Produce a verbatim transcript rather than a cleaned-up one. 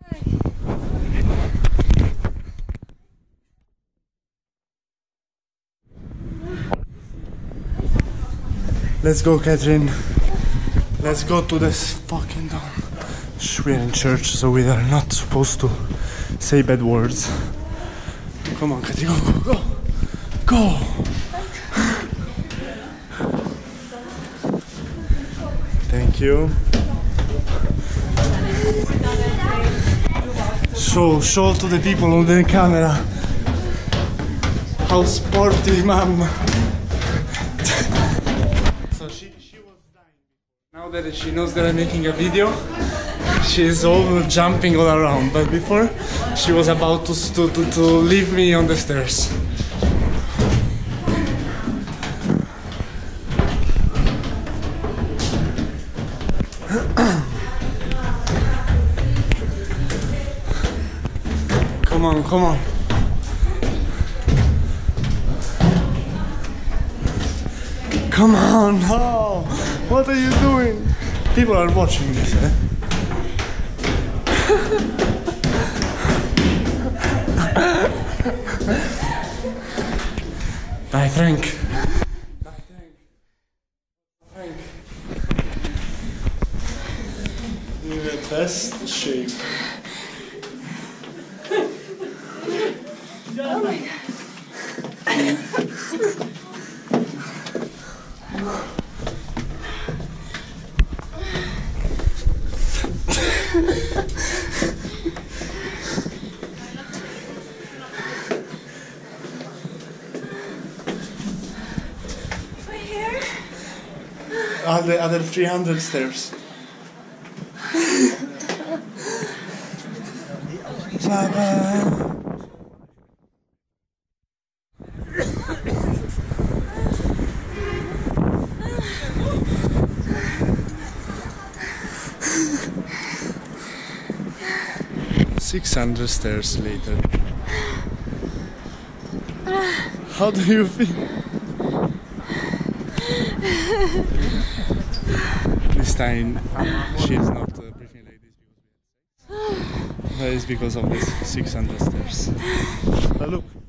Let's go, Catherine. Let's go to this fucking dome. Shh, we're in church, so we are not supposed to say bad words. Come on, Catherine, go, go, go! Thank you. Show, show to the people on the camera how sporty mom. So she, she was dying. Now that she knows that I'm making a video, she's all jumping all around. But before, she was about to, to, to, to leave me on the stairs. Come on, come on. Come on, no! What are you doing? People are watching this, eh? I think. I think. I think. You're the best shape. Oh my god. My hair? Other, other three hundred stairs. Bye-bye. Six hundred stairs later. How do you feel? This time she is not uh, breathing like this because we had sex. That is because of this six hundred stairs. But look.